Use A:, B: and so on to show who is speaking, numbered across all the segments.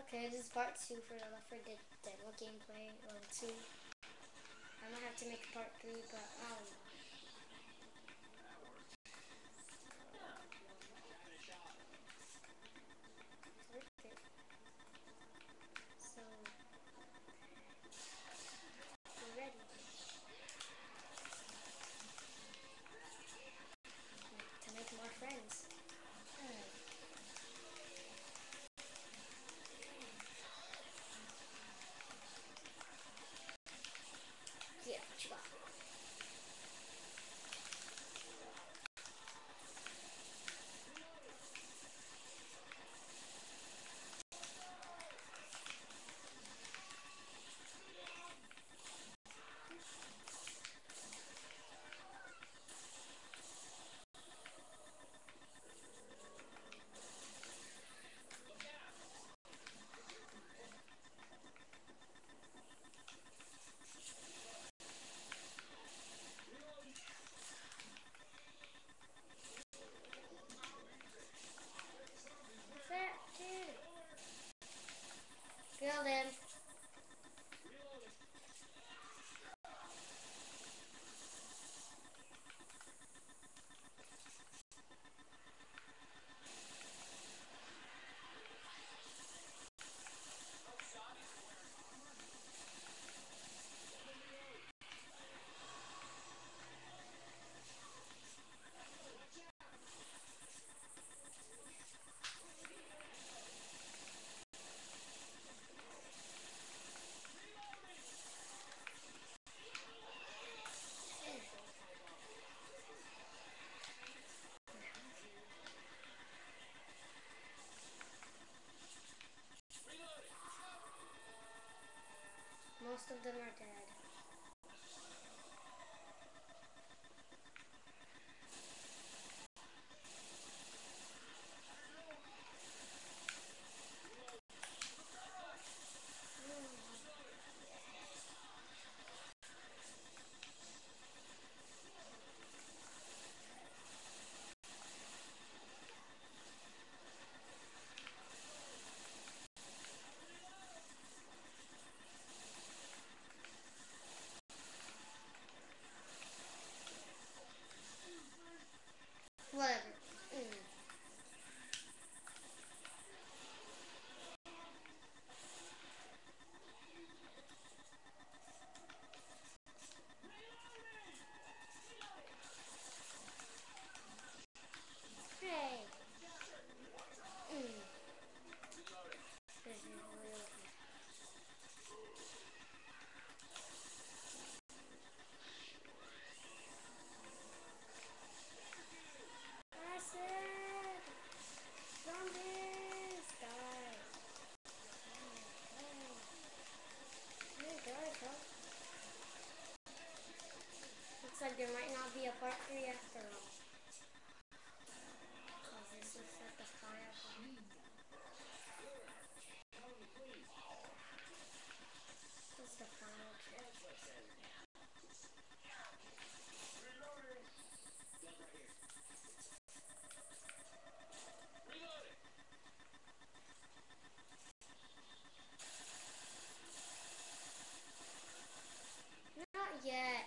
A: Okay, this is part 2 for the Left 4 Dead demo gameplay, 2. I might have to make part 3, but I don't know. It's worth it. So, we're ready to make more friends. Yeah, what you got? Fat kid. Kill them. Most of them are dead. Whatever. Hey. This is real. I said, zombies, die. Looks like there might not be a part 3 after all. Cause this is at the final. This is the final trip. Not yet.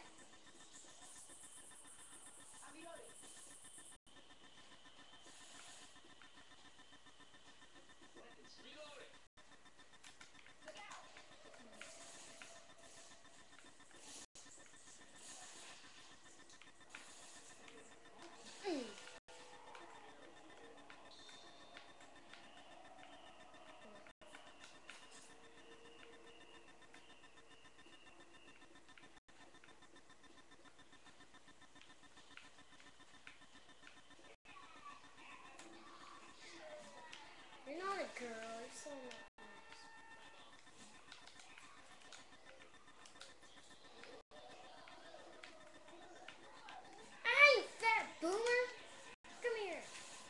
A: You're not a girl. You're so nice. Hey, fat boomer! Come here.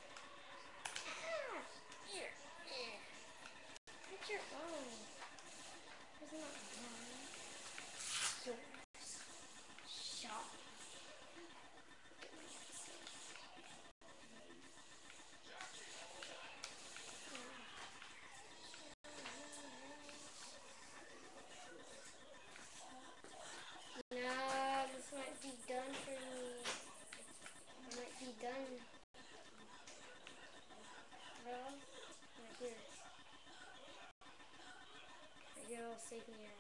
A: Here. Get your own. There's not mine. Yours. Shop. taking you out.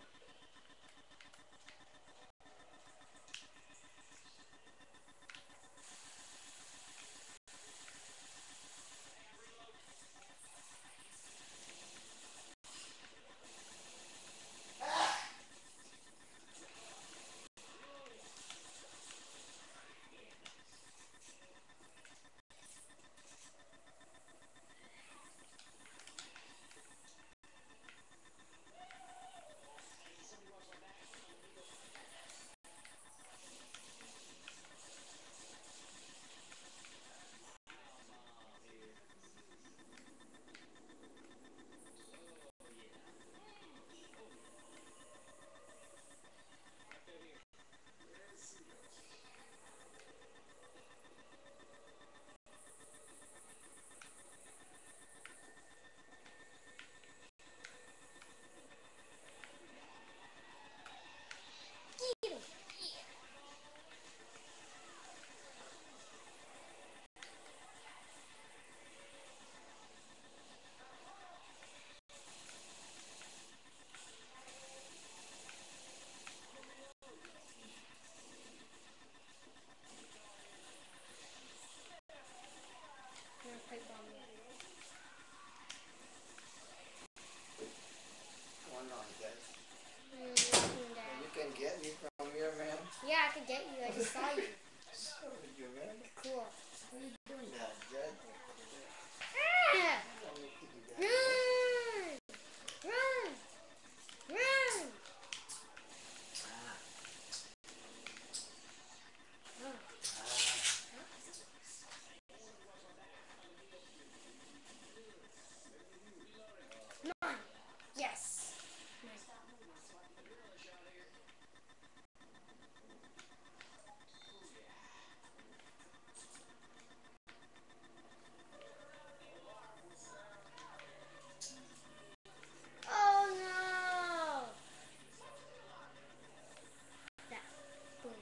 A: Get him! I'm gonna pipe bomb you.
B: One on that.
A: Nothing, Dad.
B: You can get me from here, man.
A: Yeah, I could get you. I just saw you.
B: So did you, man.
A: Cool.
B: Why are you doing that, Dad?
A: Ah!
B: You don't need to do that, man.
A: Run! Run! Run!
B: Ah,
A: Oh.
B: ah.
A: Come on. Yes. Nice. Oh no! That. Boom.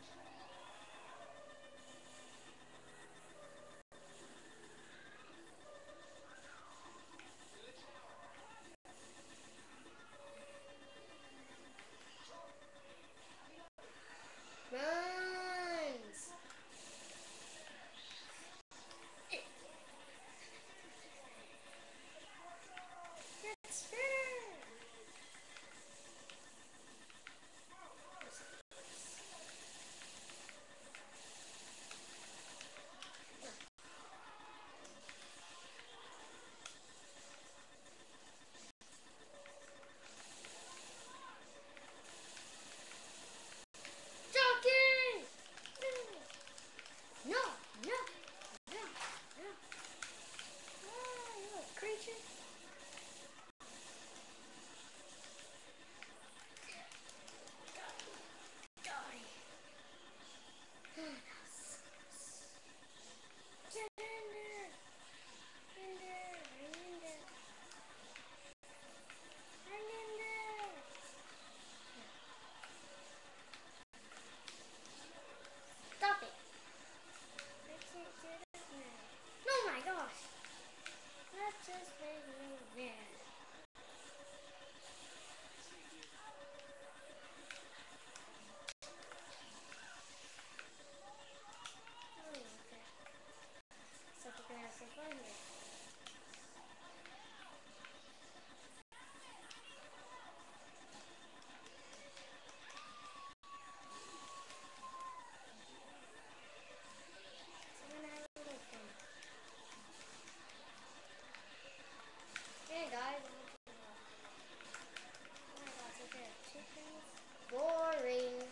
A: Runs! That's fair! Jockey! No! No! No! No! Ah, you little creature! Die! Get in there! In there! I'm in there! I'm in there! Stop it! I can't get up now. Oh my gosh! That just made me mad. Oh, okay. So we're gonna have some fun here. So we're gonna have a little fun. Hey guys, oh my gosh, is there chickens? Boring.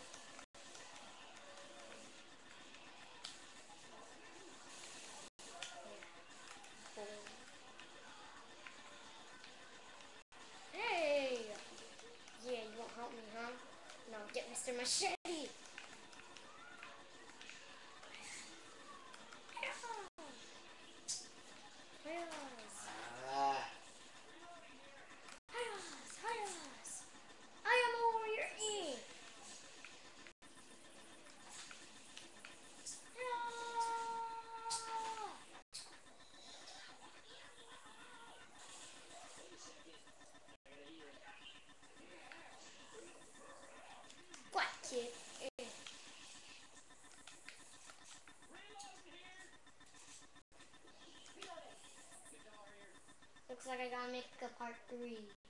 A: Boring. Hey! Yeah, you won't help me, huh? No, get Mr. Machete! Hi-yas!
B: Ah.
A: Hi-yas! Hi-yas! I am a warrior E! 3.